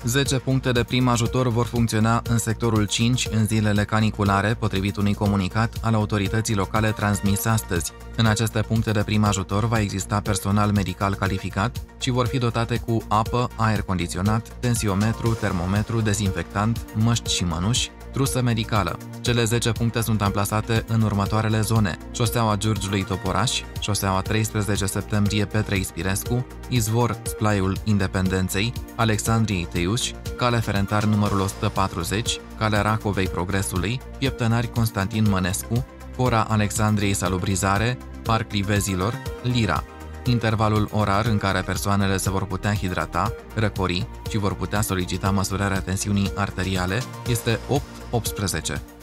10 puncte de prim ajutor vor funcționa în sectorul 5 în zilele caniculare, potrivit unui comunicat al autorității locale transmis astăzi. În aceste puncte de prim ajutor va exista personal medical calificat și vor fi dotate cu apă, aer condiționat, tensiometru, termometru, dezinfectant, măști și mănuși, trusă medicală. Cele 10 puncte sunt amplasate în următoarele zone: șoseaua Giurgiului Toporaș, șoseaua 13 septembrie Petre Ispirescu, Izvor Splaiul Independenței, Alexandriei Teiuș, Cale Ferentar numărul 140, Calea Rahovei Progresului, Pieptănari Constantin Mănescu, Fora Alexandriei Salubrizare, Parc Livezilor, Lira. Intervalul orar în care persoanele se vor putea hidrata, răcori și vor putea solicita măsurarea tensiunii arteriale este 8-18.